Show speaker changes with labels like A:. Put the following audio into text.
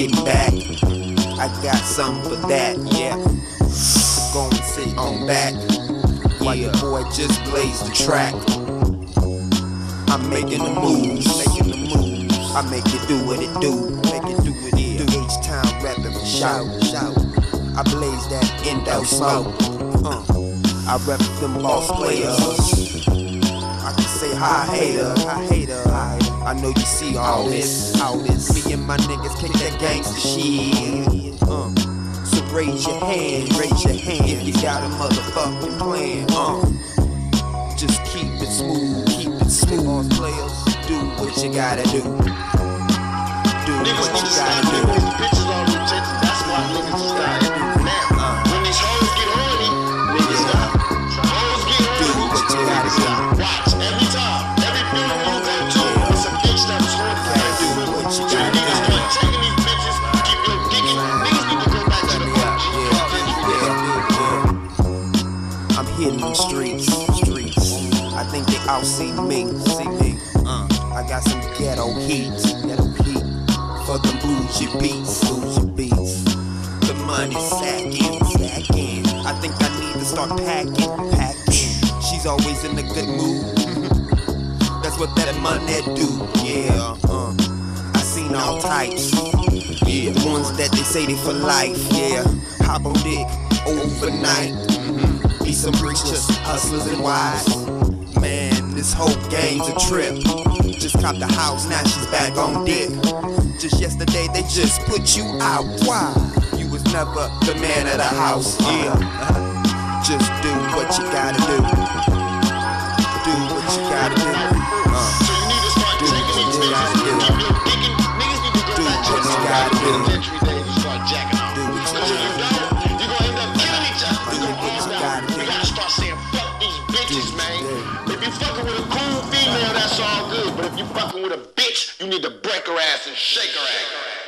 A: getting back. I got something for that, yeah. Go and sit on back while your boy just blazed the track. I'm making the moves, I make it do what it do, H-Town rapping for shout. I blaze that endo smoke. I rep them boss players. I can say hi hater. I know you see all this. Me and my niggas kick that gangsta shit. So raise your hand if you got a motherfucking plan. Just keep it smooth. Boss players, do what you gotta do. Do what you gotta do.
B: Bitches on retention, that's why niggas is dying. Now, when these hoes get horny, niggas stop. Hoes get horny,
A: do what you gotta do.
B: Watch, every time, every funeral you go to, it's a bitch that was horny.
A: Do what you gotta do.
B: Niggas keep taking these bitches, keep your dicking. Niggas need to go back to the
A: yeah. I'm hitting them streets. I think they all see me. I got some ghetto heat for the bougie beats. The money's sacking. I think I need to start packing. She's always in a good mood. That's what that money do. Yeah. I seen all types. Yeah. The ones that they say they for life. Yeah. Hop on dick overnight. Be some preachers, hustlers and wives. Man, this whole game's a trip. Just copped the house, now she's back on dick. Just yesterday they just put you out. Why? You was never the man of the house. Yeah. Just do what you gotta do. Do what you gotta do.
B: So you need to start taking these bitches, keep your dicking. Niggas need to go back to the elementary days and start jacking off. Because if you don't, you're gonna end up killing each other. We gotta start saying fuck these bitches, man. If you fucking with a cool female, that's all good. But if you fucking with a bitch, you need to break her ass and shake her ass.